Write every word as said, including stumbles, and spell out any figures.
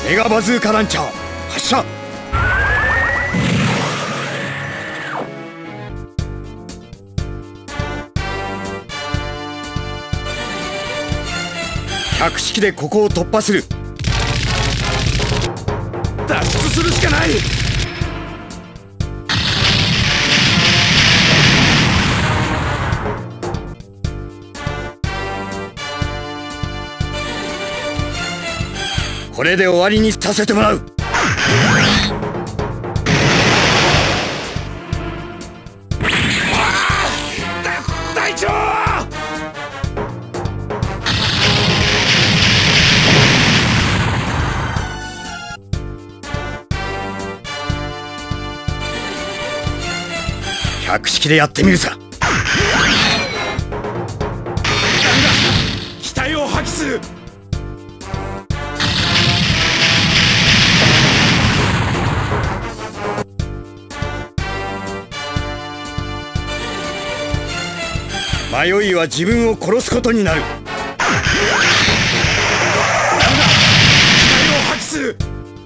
メガバズーカランチャー発射。百式でここを突破する。脱出するしかない。これで終わりにさせてもらう。隊長、百式でやってみるさ。機体を破棄する。迷いは自分を殺すことになる。機体を破棄する。